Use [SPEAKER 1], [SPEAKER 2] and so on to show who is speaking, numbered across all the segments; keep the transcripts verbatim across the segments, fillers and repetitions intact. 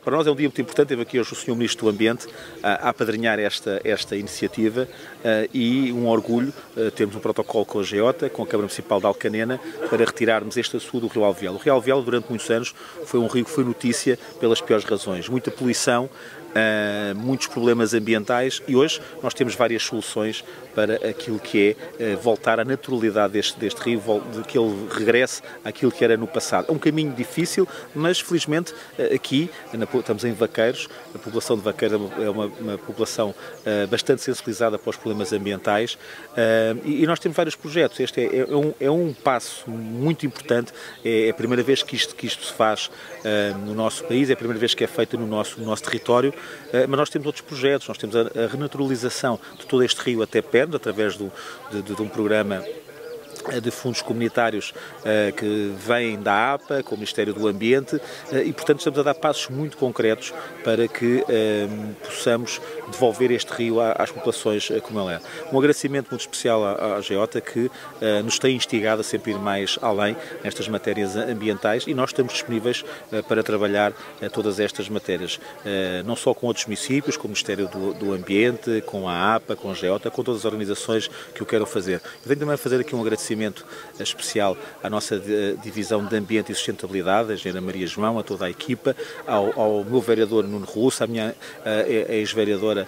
[SPEAKER 1] Para nós é um dia muito importante, teve aqui hoje o senhor Ministro do Ambiente a, a apadrinhar esta, esta iniciativa uh, e um orgulho, uh, temos um protocolo com a Geota, com a Câmara Municipal de Alcanena, para retirarmos este açude do rio Alvéolo. O rio Alvéolo, durante muitos anos, foi um rio que foi notícia pelas piores razões. Muita poluição, Uh, muitos problemas ambientais, e hoje nós temos várias soluções para aquilo que é uh, voltar à naturalidade deste, deste rio, de que ele regresse àquilo que era no passado. É um caminho difícil, mas felizmente uh, aqui, na, estamos em Vaqueiros, a população de Vaqueiros é uma, uma população uh, bastante sensibilizada para os problemas ambientais, uh, e, e nós temos vários projetos. Este é, é, um, é um passo muito importante, é a primeira vez que isto, que isto se faz uh, no nosso país, é a primeira vez que é feito no nosso, no nosso território. Mas nós temos outros projetos, nós temos a, a renaturalização de todo este rio até Perno, através do, de, de, de um programa de fundos comunitários uh, que vêm da A P A, com o Ministério do Ambiente, uh, e portanto estamos a dar passos muito concretos para que uh, possamos devolver este rio às populações uh, como ele é. Um agradecimento muito especial à, à Geota, que uh, nos tem instigado a sempre ir mais além nestas matérias ambientais, e nós estamos disponíveis uh, para trabalhar uh, todas estas matérias, uh, não só com outros municípios, com o Ministério do, do Ambiente, com a A P A, com a Geota, com todas as organizações que o queiram fazer. Eu venho também fazer aqui um agradecimento especial à nossa Divisão de Ambiente e Sustentabilidade, a engenheira Maria João, a toda a equipa, ao, ao meu vereador Nuno Russo, à minha ex-vereadora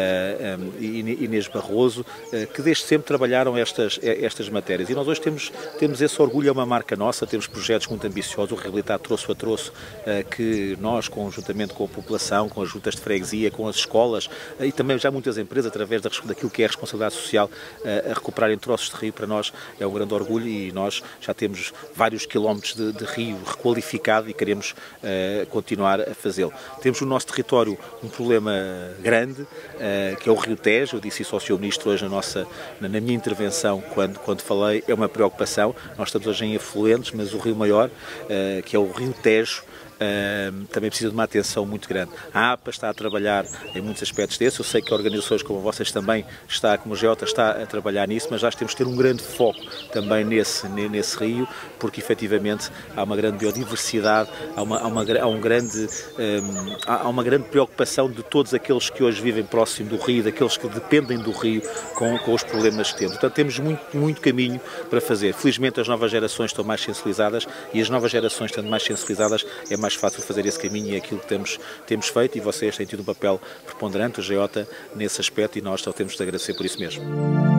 [SPEAKER 1] Inês Barroso, que desde sempre trabalharam estas, estas matérias. E nós hoje temos, temos esse orgulho, é uma marca nossa, temos projetos muito ambiciosos, o Reabilitar Troço a Troço, que nós, conjuntamente com a população, com as juntas de freguesia, com as escolas, e também já muitas empresas, através daquilo que é a responsabilidade social, a recuperarem troços de rio, para nós é um grande orgulho, e nós já temos vários quilómetros de, de rio requalificado e queremos uh, continuar a fazê-lo. Temos no nosso território um problema grande, uh, que é o Rio Tejo. Eu disse isso ao senhor Ministro hoje na, nossa, na, na minha intervenção, quando, quando falei, é uma preocupação. Nós estamos hoje em afluentes, mas o rio maior, uh, que é o Rio Tejo, Uh, também precisa de uma atenção muito grande. A A P A está a trabalhar em muitos aspectos desses. Eu sei que organizações como vocês também, está, como a Geota, está a trabalhar nisso, mas já temos que ter um grande foco também nesse, nesse rio, porque efetivamente há uma grande biodiversidade, há uma, há uma, há um grande, um, há uma grande preocupação de todos aqueles que hoje vivem próximo do rio, daqueles que dependem do rio, com, com os problemas que temos. Portanto, temos muito, muito caminho para fazer. Felizmente as novas gerações estão mais sensibilizadas, e as novas gerações estando mais sensibilizadas é mais mais fácil fazer esse caminho, e é aquilo que temos, temos feito, e vocês têm tido um papel preponderante, o Geota, nesse aspecto, e nós só temos de agradecer por isso mesmo.